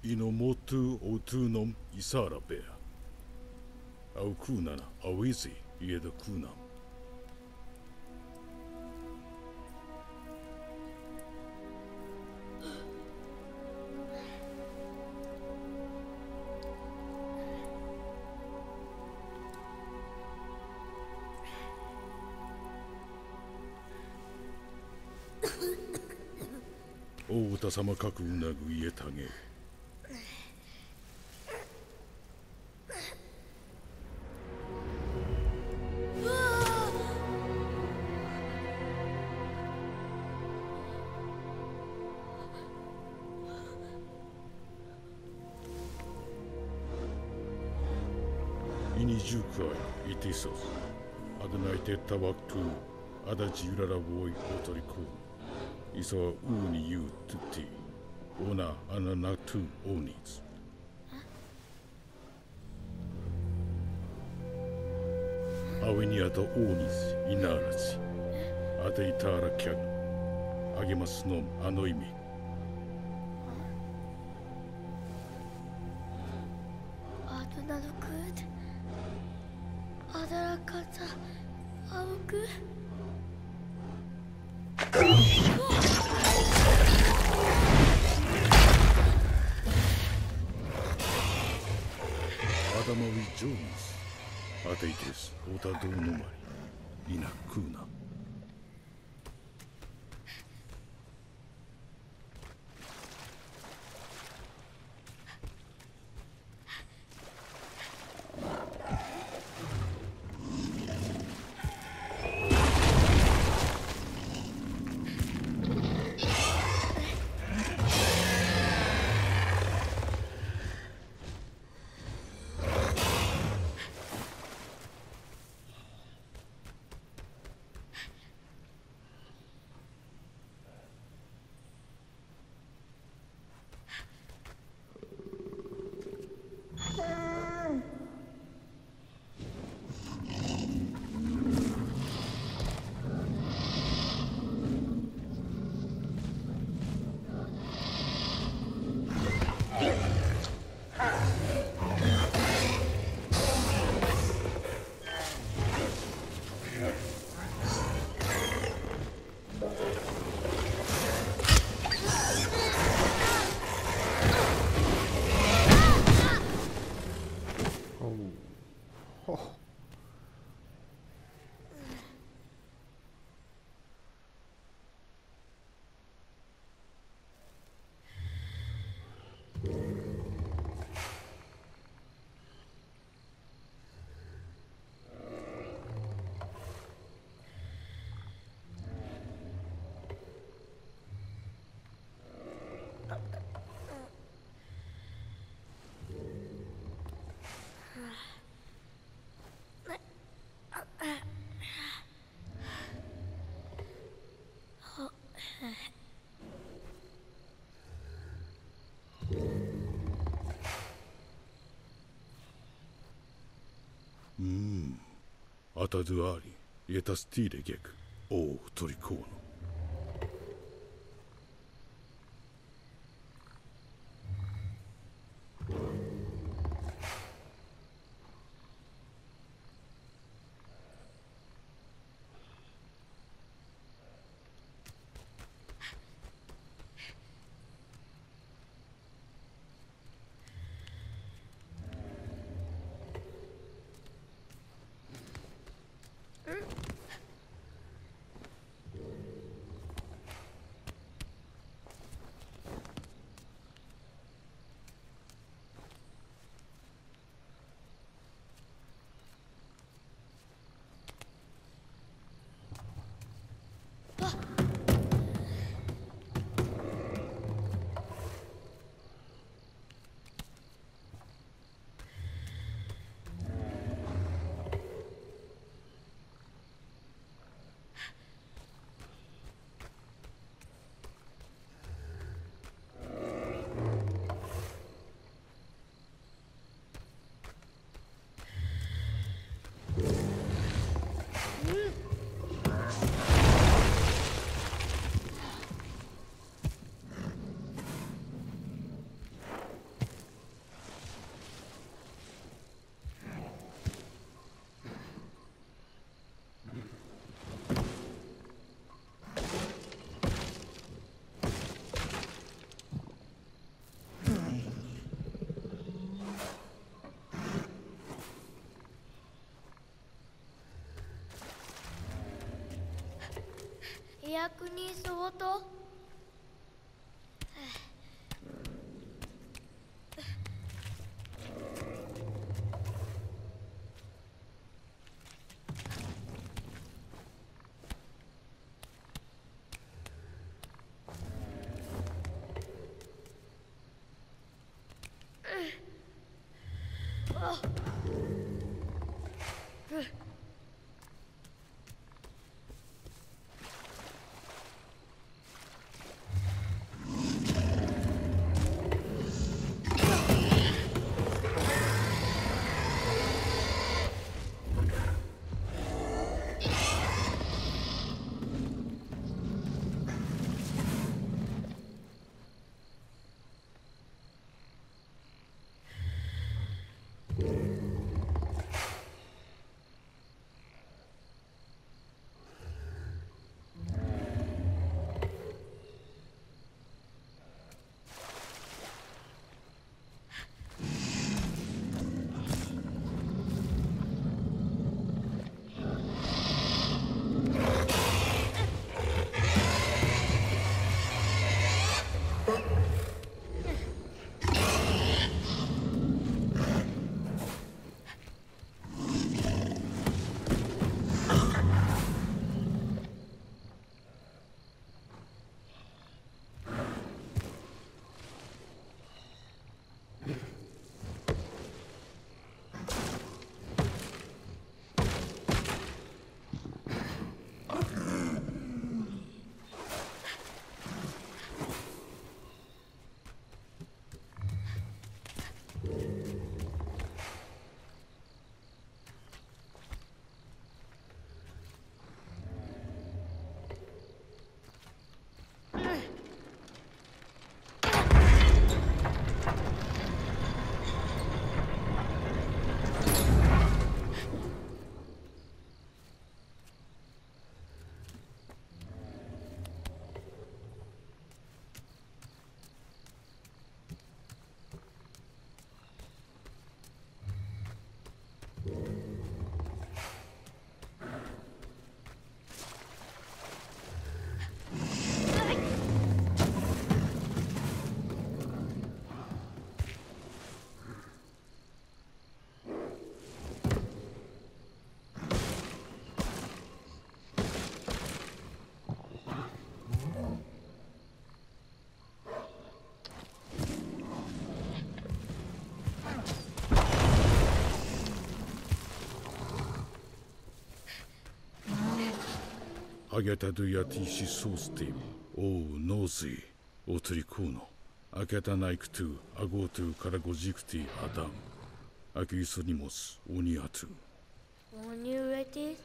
Inomotu otunum isara bea. Au kunana awizi ieda kunam.お歌様かくうなぐ家たげ。Ini jukai itisos. Adanai te tawaktu. Ada jirara woi otoriku. Isa uni yu tuti. Ona ananatu onis. Awini ata onis inarachi. Ata itara kyagu. Agemasu no ano imi. Adonalukut. Adarakata. Aoku. アダマウィ・ジョーンズ。アテイテス、オタドーノマリ。イナ・クーナ。アタドゥアーリ、エタスティーレゲク、オートリコーノ。 逆に相当 Agata duyati sostim, o nozi, o tricuno. Agata naiktu, agotu karagojikti adam. Agisonimos, uniatu. Onuetis?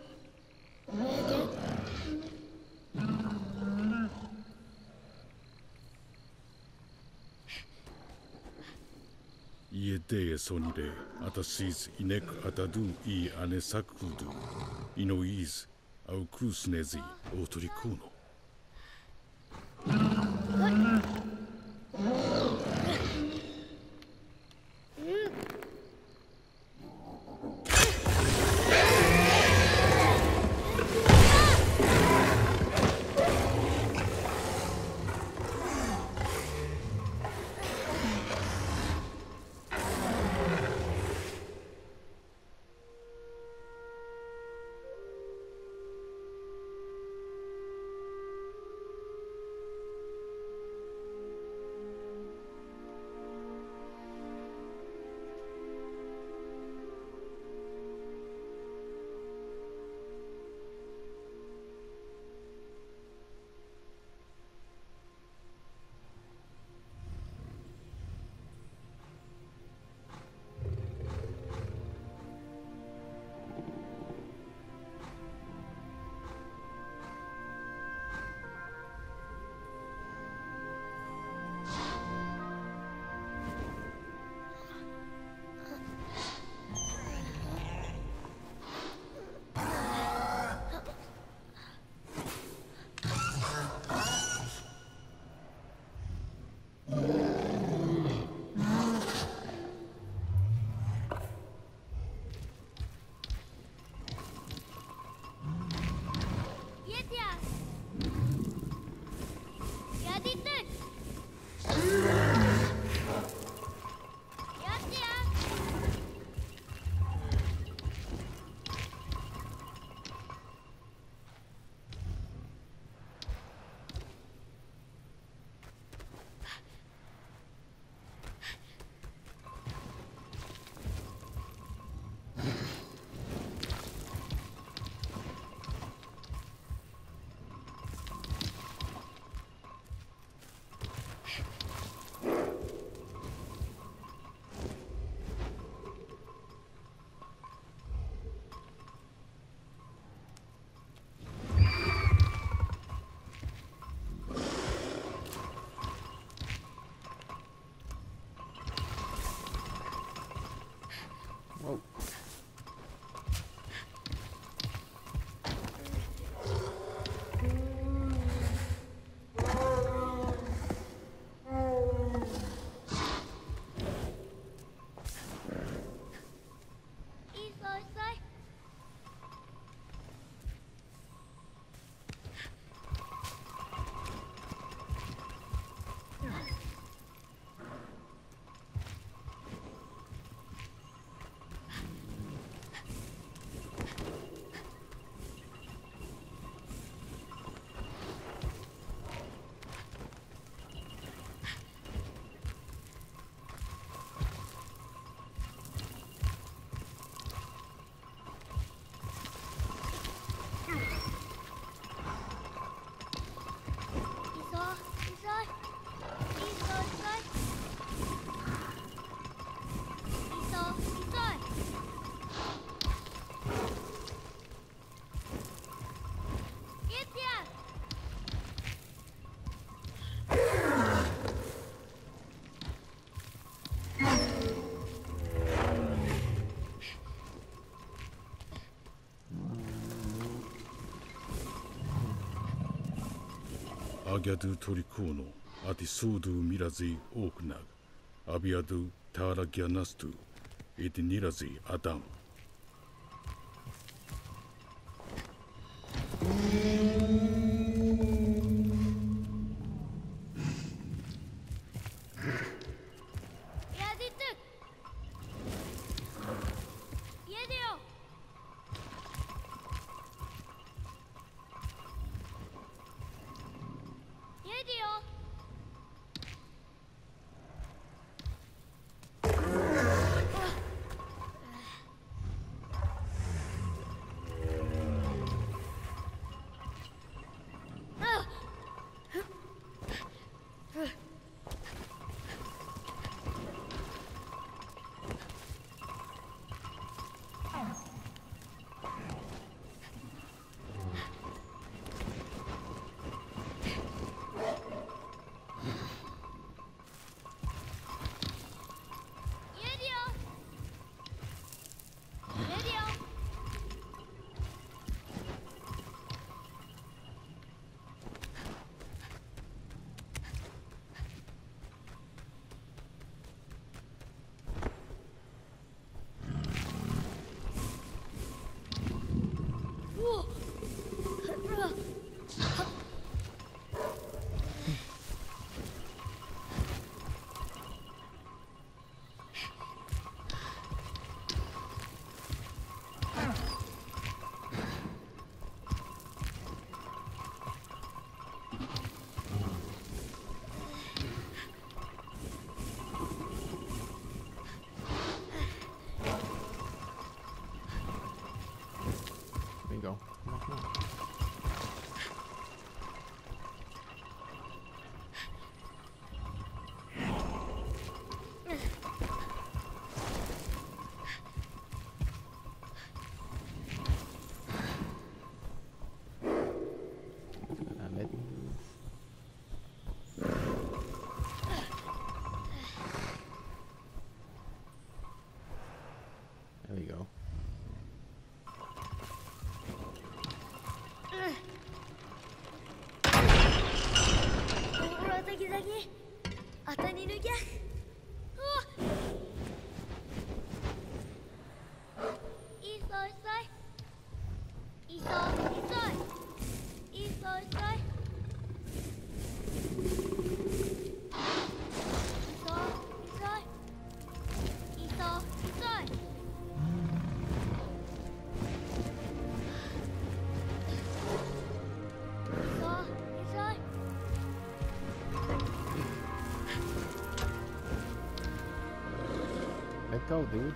Iede sonire, atasis inek atadu I anesakudu. Inois, au crusnezi, o tricuno. Agiadu Torikuno, Atisudu Mirazi Oknag, Abiadu Taragianastu, Itinirazi Adam. Go. Come on, come on. There we go. Zagi-zagi. Atani nugia. Isoi, isoi. Isoi, isoi. Isoi, isoi. Isoi, isoi. Isoi, isoi. Let go, dude.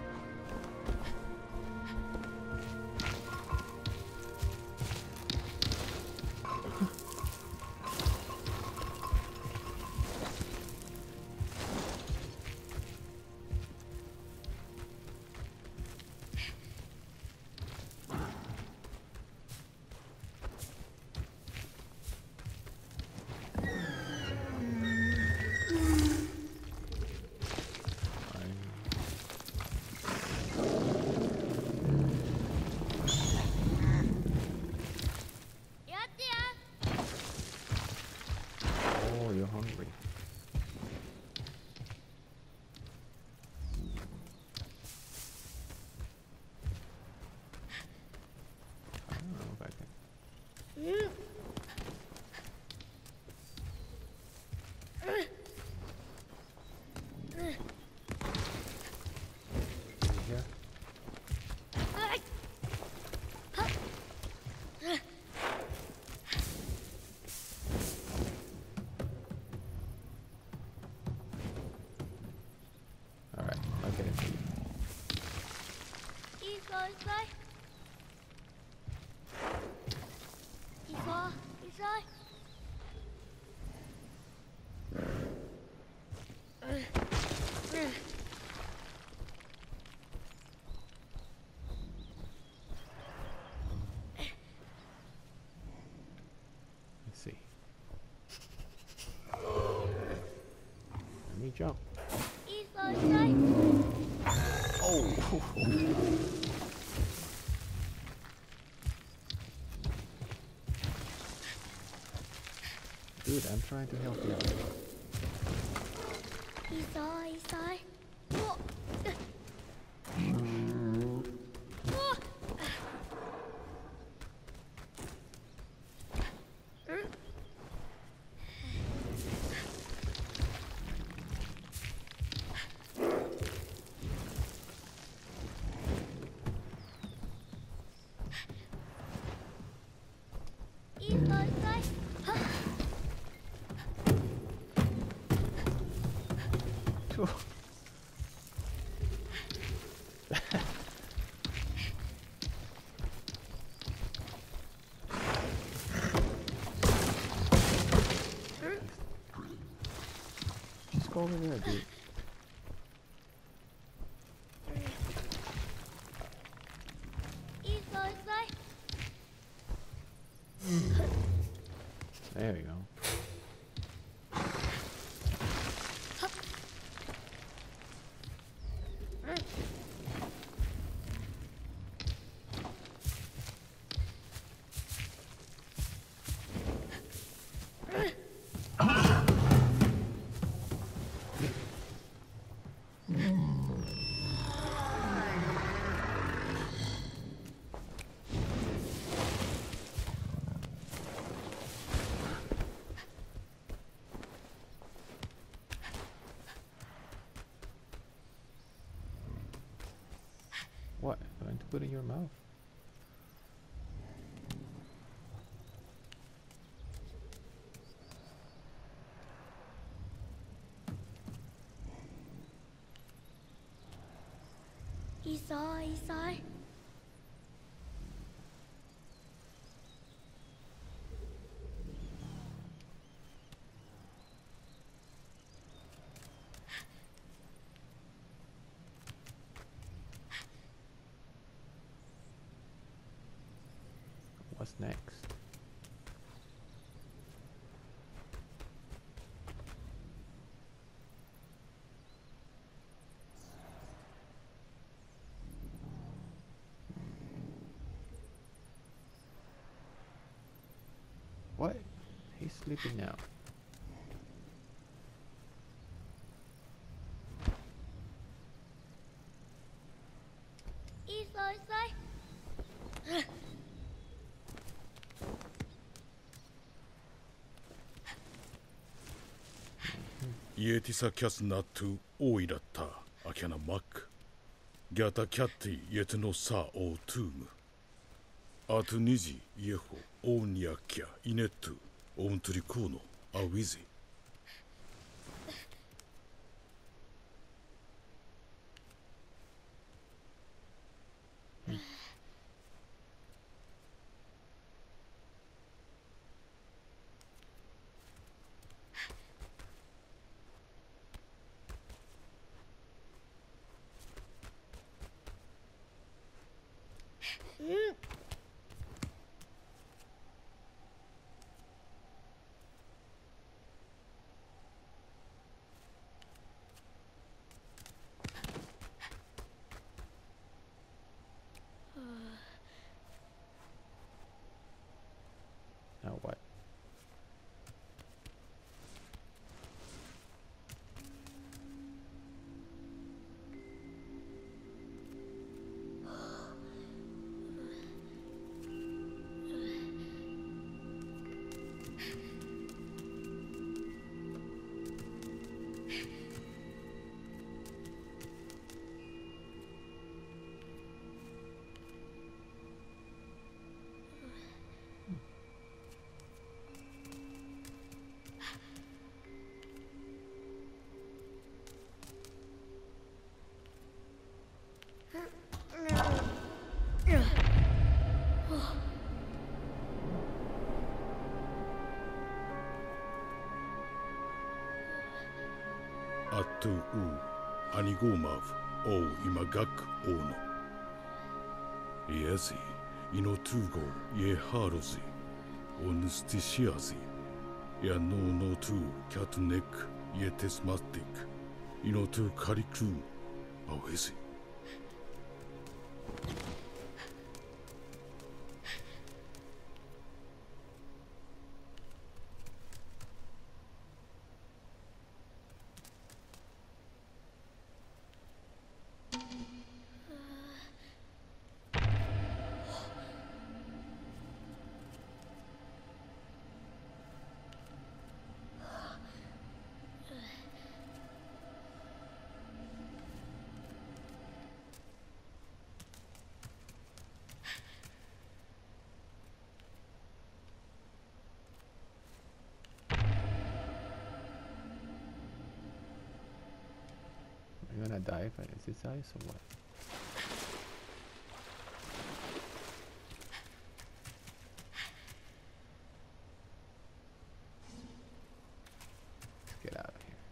Oh, you're hungry. I don't know if I can. Here. Alright, I'll get it for you. Isoi, isoi. Isoi, isoi. Let's see. Let me jump. Isoi, isoi. Oh! Dude, Dude, I'm trying to help you out. いいぞいいぞい。おっ。いいぞいいぞい。はっ。 Just go over there, dude. いいぞいいぞい。 There we go. What? Going to put in your mouth? Isai, Isai. What's next? What? He's sleeping now. Isai, Isai. イエティサキャスナトゥオイラッタアキャナマックギャタキャッティイエテノサオトゥームアトニジイエホオウニアキャイネットオントリコーノアウィゼ Now what? Atu u anigomav o imagak ono. Iesi inotugo ye harosi onustisiasi ya no tu catnek ye tesmatic inotu kariku awesi. You're gonna die if it's this ice or what? Let's get out of here.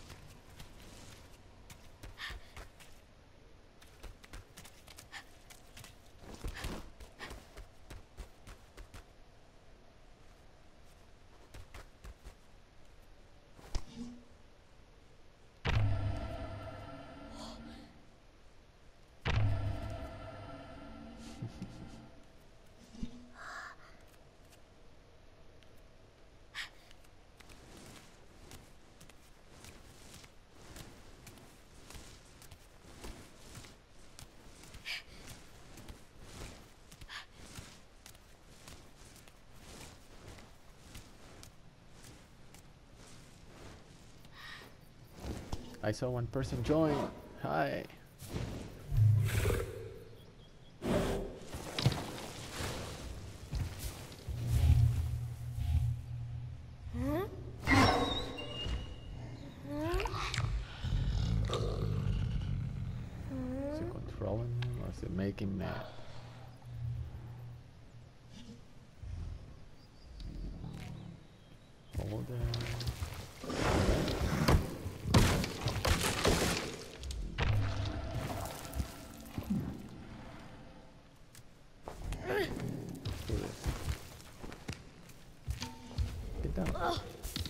I saw one person join. Hi. Is it controlling him or is it making him mad? Hold on. Do this. Get down.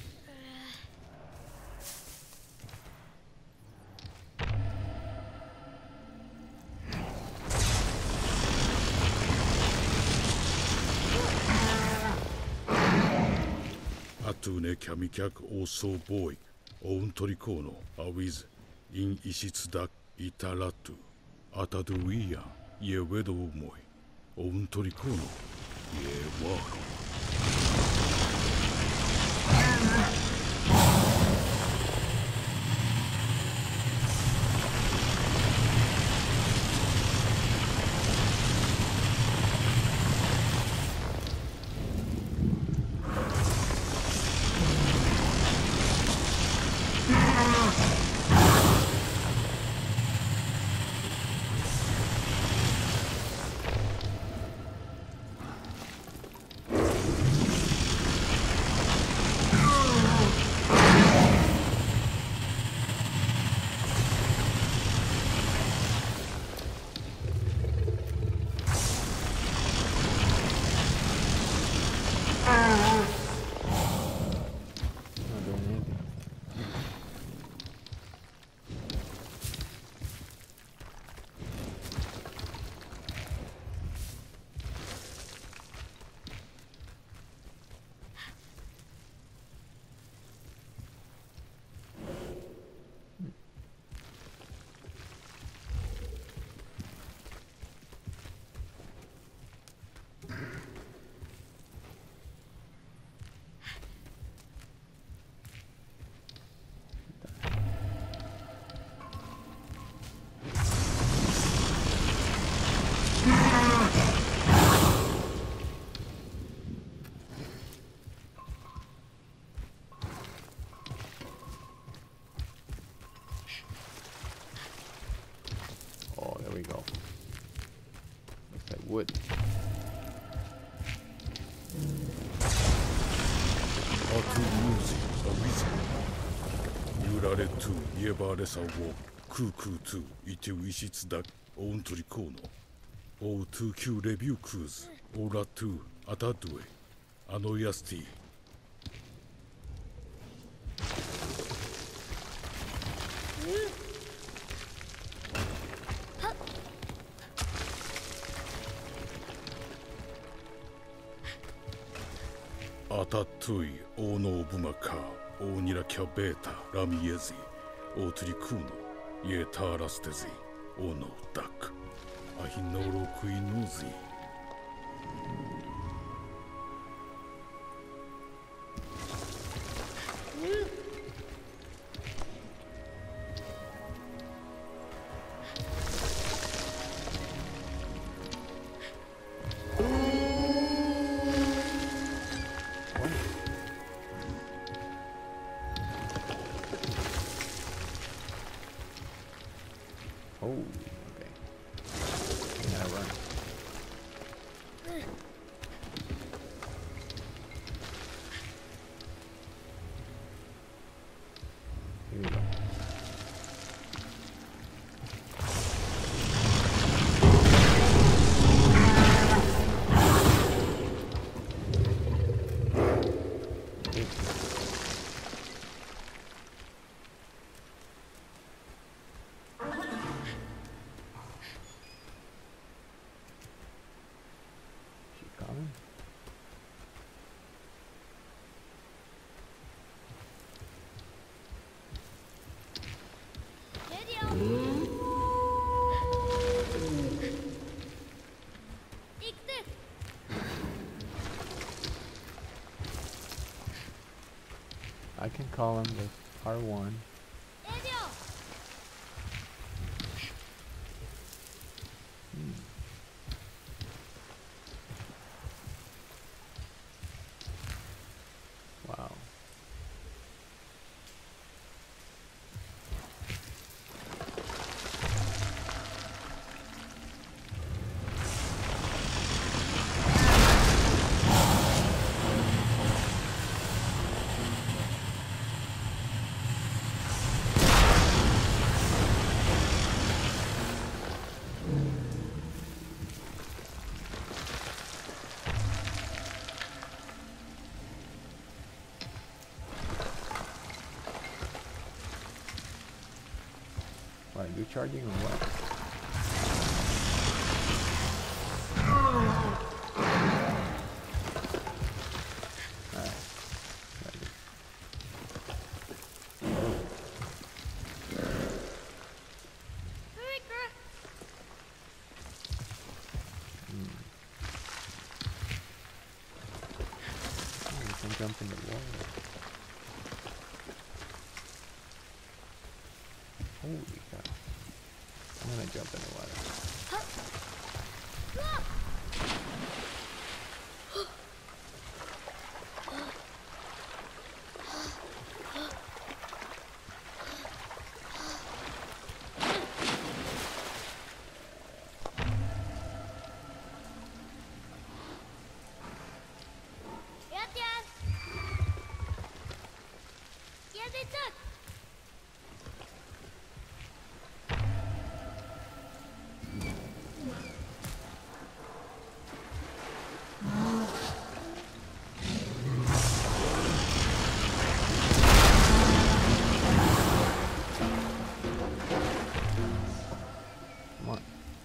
Atune Kamikak also boy, own Torikono, a with in Ishitsdak Itaratu, Ataduia, ye wedo moy, own Torikono, ye waro. Not doing anything. Oh, there we go. Looks like wood. Atu music, a reason. Yurare to Yebaresa wo, Kuku to Itu Ishitsdak, own Torikono. O to Q review cruise, Ora to Atadue, Anoyasti. アタトゥイ、オーノーブマカー、オーニラキャベータ、ラミエズィ、オートリクーノ、イエターラステズィ、オーノーダック、アヒノロクイノーズィ。 Oh, okay. I gotta run. Here we go. She coming? I can call him with R1. Wow. What, you charging or what? Alright. Ready. Oh, you can jump in the water. Holy cow. I'm gonna jump in the water. Come on.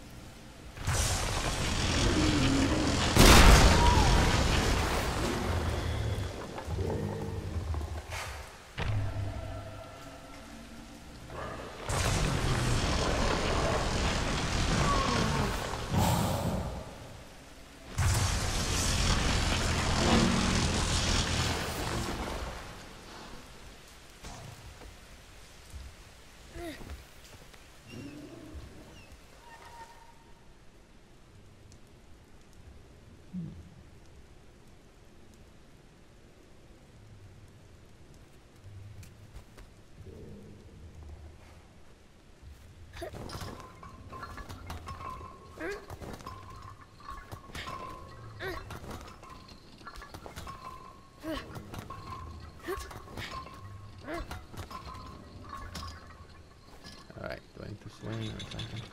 Alright, do I need to swing or something?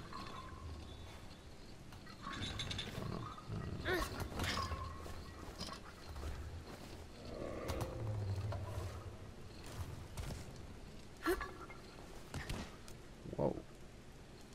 Oh, no. Whoa.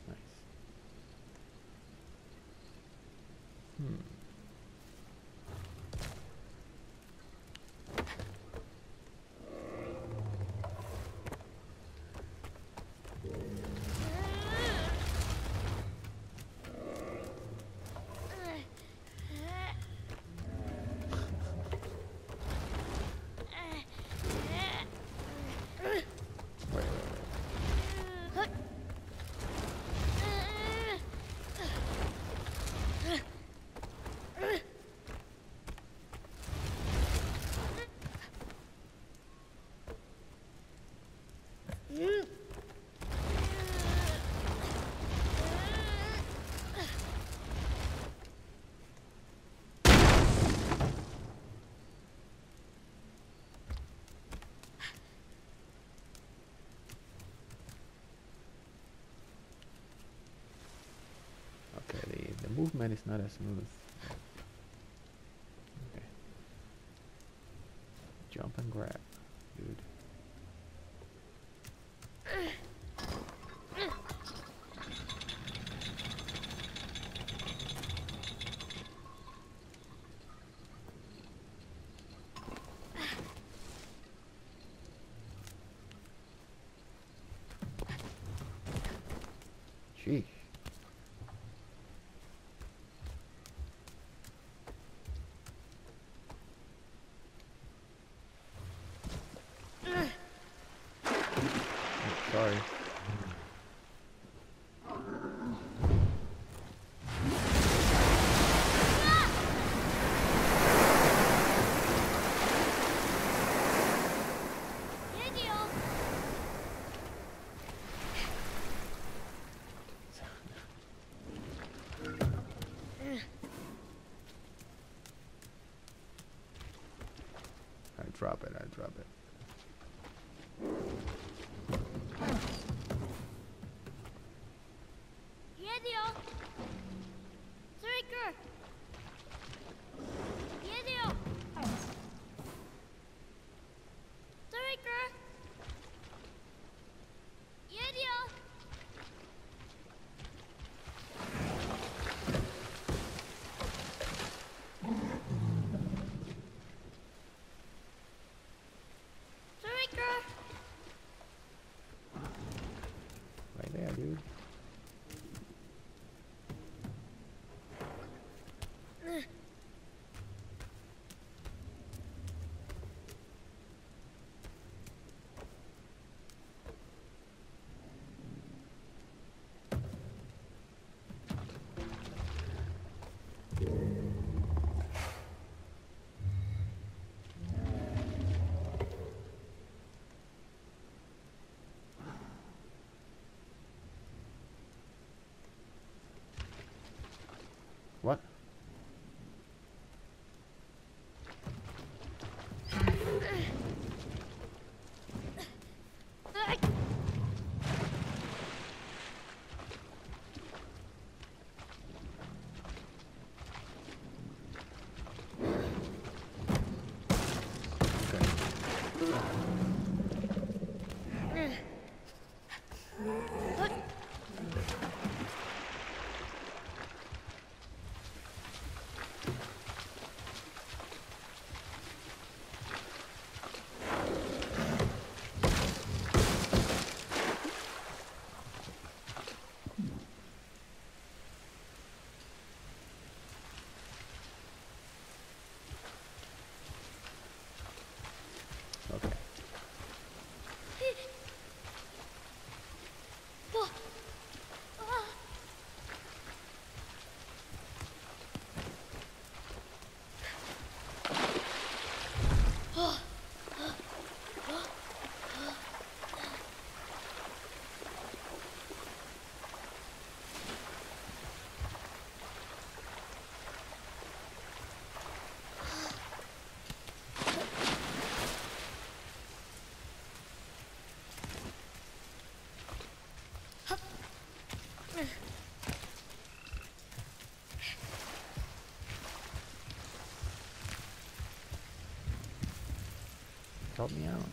movement is not as smooth. Okay. Jump and grab, dude. Sheesh. Sorry. I drop it. Right there, dude. What? Okay. Help me out.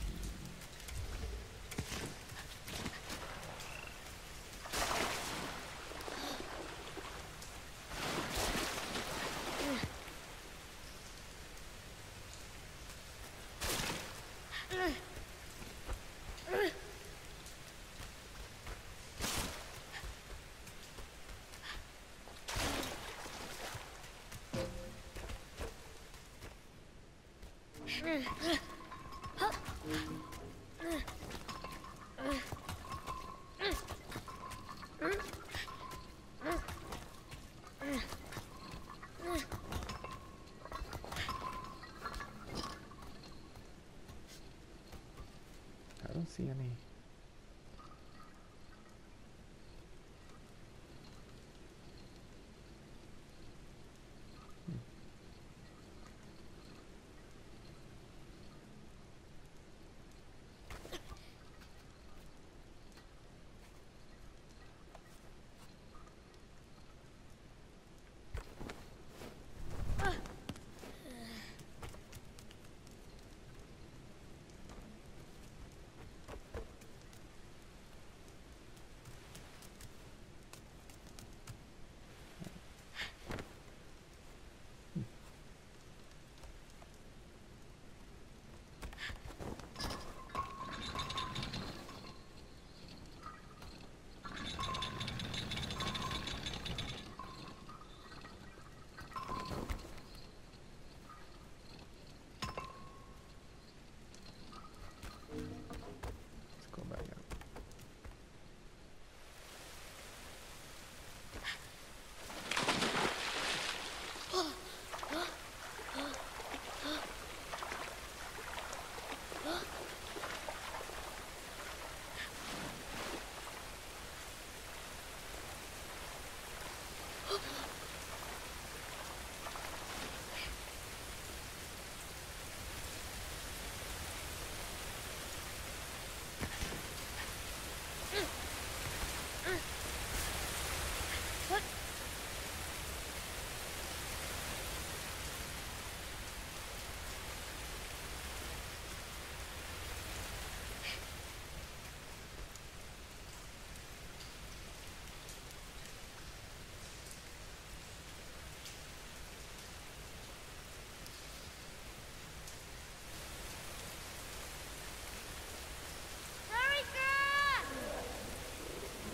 I don't see any.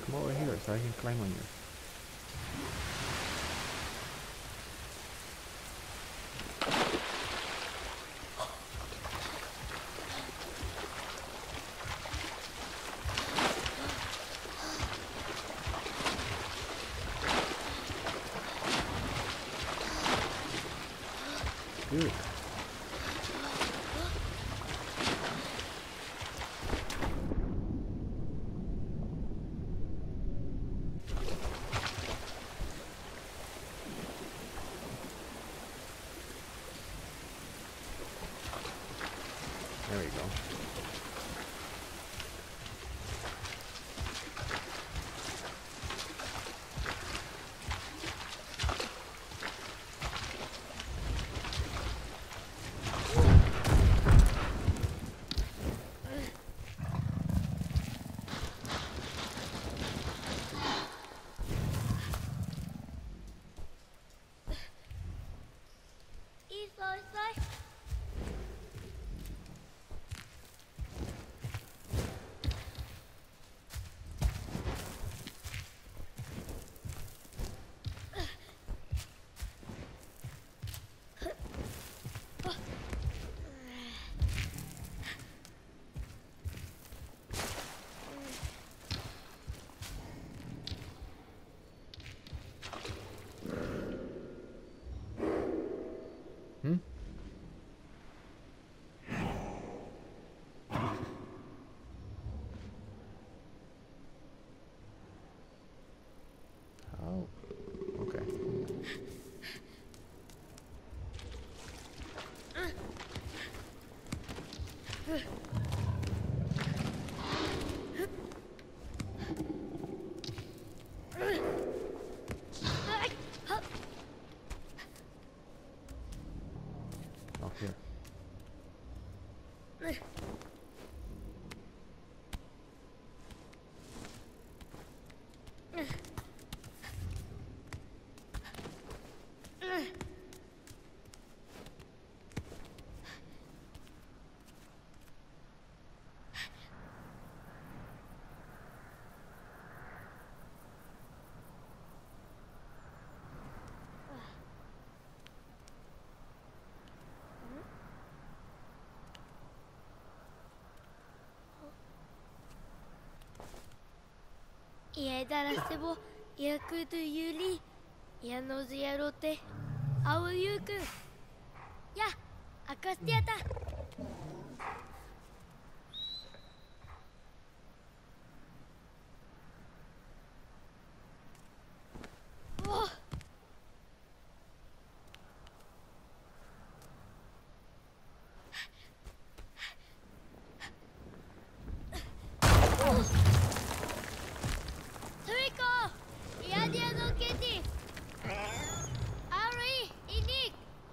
Come over here so I can climb on you. Good. There we go. Hmm? Oh, okay. Oh, here. Ia darasebo yaku tu yuli ia nozu yarote au yuku ya akastiata. Oh. Toriko, ia dia no keti. Ari, inik.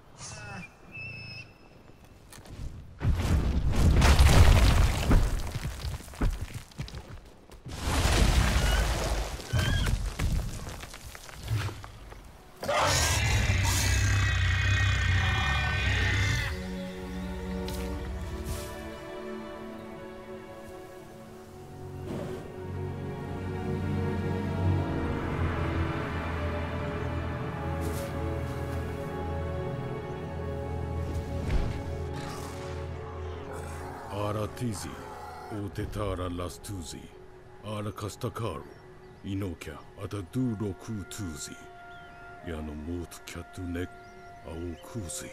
Aratizi, Otetara Lastuzi, Arakastakaru, Inokia, Ataduro Kutuzi, Yanomot Katunek, Aokuzi.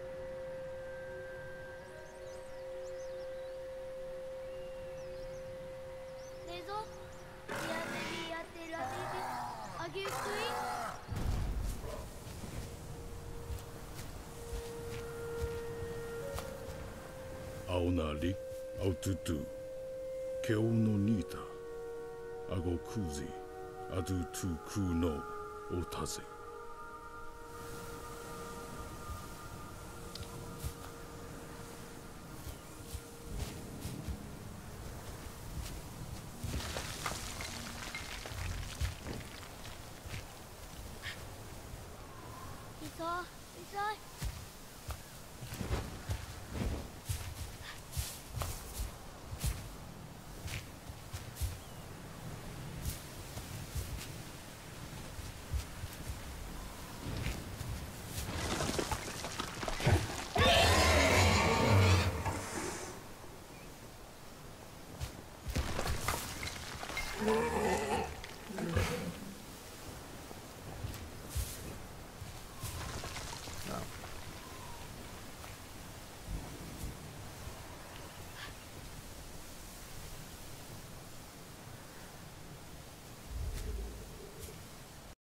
Nezo, ia neri ate radede agekui. Aonari, Aututu, Keo no Nita, Agokuzi, Adutu Kuno, Otaze. Isai. Ito.